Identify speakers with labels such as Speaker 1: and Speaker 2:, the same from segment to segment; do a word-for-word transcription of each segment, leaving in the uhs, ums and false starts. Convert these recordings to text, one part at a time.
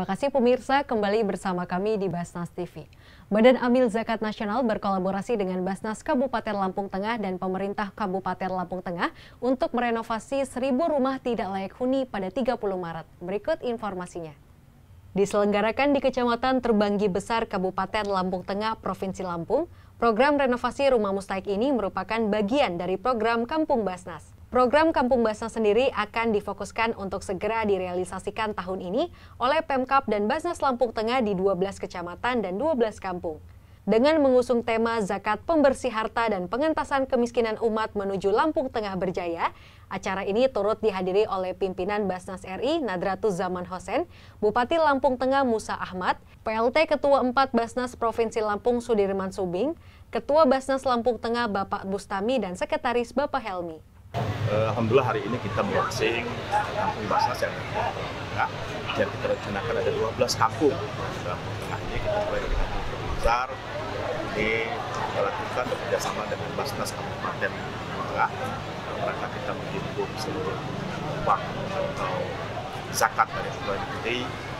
Speaker 1: Terima kasih pemirsa, kembali bersama kami di Basnas T V. Badan Amil Zakat Nasional berkolaborasi dengan Basnas Kabupaten Lampung Tengah dan pemerintah Kabupaten Lampung Tengah untuk merenovasi seribu rumah tidak layak huni pada tiga puluh Maret. Berikut informasinya. Diselenggarakan di Kecamatan Terbanggi Besar, Kabupaten Lampung Tengah, Provinsi Lampung, program renovasi rumah mustahik ini merupakan bagian dari program Kampung Basnas. Program Kampung Basnas sendiri akan difokuskan untuk segera direalisasikan tahun ini oleh Pemkab dan Basnas Lampung Tengah di dua belas kecamatan dan dua belas kampung. Dengan mengusung tema Zakat Pembersih Harta dan Pengentasan Kemiskinan Umat Menuju Lampung Tengah Berjaya, acara ini turut dihadiri oleh pimpinan Basnas R I Nadratus Zaman Hosen, Bupati Lampung Tengah Musa Ahmad, P L T Ketua empat Basnas Provinsi Lampung Sudirman Subing, Ketua Basnas Lampung Tengah Bapak Bustami, dan Sekretaris Bapak Helmi.
Speaker 2: Alhamdulillah hari ini kita meluncing Kampung Basnas yang ya, yang kita rencanakan ada dua belas kampung. Lampung Tengah ini kita mulai dari kampung terbesar, ini kita lakukan bekerjasama dengan Basnas Kabupaten Tengah. Mereka kita menghimpun seluruh uang atau zakat dari pegawai negeri,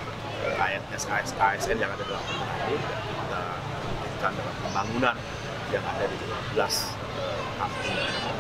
Speaker 2: A S N yang ada di Lampung Tengah ini, dan kita lakukan dalam pembangunan yang ada di dua belas kampung.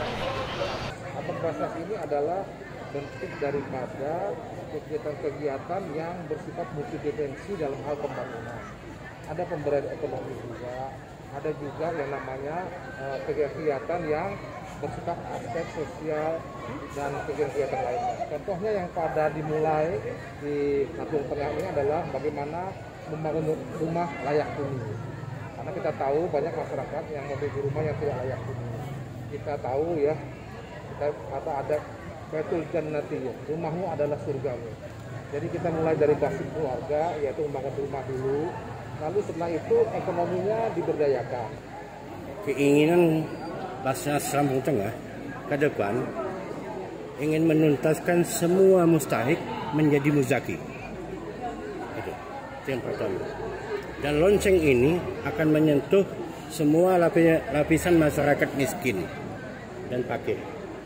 Speaker 3: Kampung Basnas ini adalah bentuk daripada kegiatan-kegiatan yang bersifat multidimensi dalam hal pembangunan. Ada pemberdayaan ekonomi juga, ada juga yang namanya uh, kegiatan yang bersifat aspek sosial dan kegiatan lainnya. Contohnya yang pada dimulai di Lampung Tengah ini adalah bagaimana membangun rumah layak huni. Karena kita tahu banyak masyarakat yang memiliki rumah yang tidak layak huni. Kita tahu ya, kita kata ada betul jannati, rumahmu adalah surgamu. Jadi kita mulai dari basis keluarga, yaitu membangun rumah dulu, lalu setelah itu ekonominya diberdayakan.
Speaker 4: Keinginan Basnas Lampung Tengah ke depan ingin menuntaskan semua mustahik menjadi muzaki. Itu, itu yang pertama. Dan lonceng ini akan menyentuh semua lapisan masyarakat miskin dan fakir.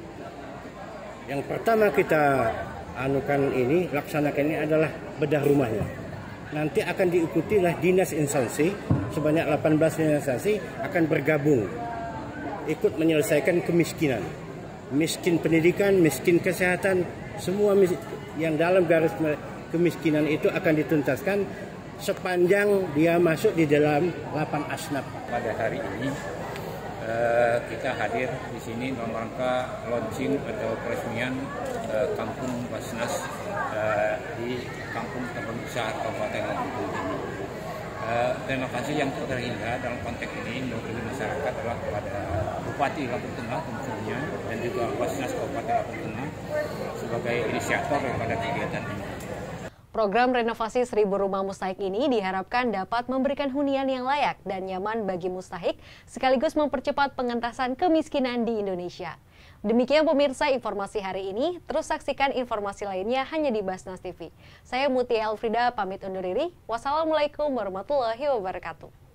Speaker 4: Yang pertama kita anukan ini, laksanakan ini adalah bedah rumahnya. Nanti akan diikuti oleh dinas instansi, sebanyak delapan belas instansi akan bergabung, ikut menyelesaikan kemiskinan. Miskin pendidikan, miskin kesehatan, semua yang dalam garis kemiskinan itu akan dituntaskan sepanjang dia masuk di dalam delapan asnaf.
Speaker 5: Pada hari ini Uh, kita hadir di sini dalam rangka launching atau peresmian uh, Kampung Basnas uh, di Kampung Terbanggi Besar Kabupaten Lampung. Uh, renovasi yang terindah dalam konteks ini mewakili masyarakat adalah kepada Bupati Lampung Tengah tentunya dan juga Basnas Kabupaten Lampung Tengah sebagai inisiator daripada kegiatan ini.
Speaker 1: Program renovasi seribu rumah mustahik ini diharapkan dapat memberikan hunian yang layak dan nyaman bagi mustahik, sekaligus mempercepat pengentasan kemiskinan di Indonesia. Demikian pemirsa informasi hari ini, terus saksikan informasi lainnya hanya di Basnas T V. Saya Mutia Elfrida pamit undur diri. Wassalamualaikum warahmatullahi wabarakatuh.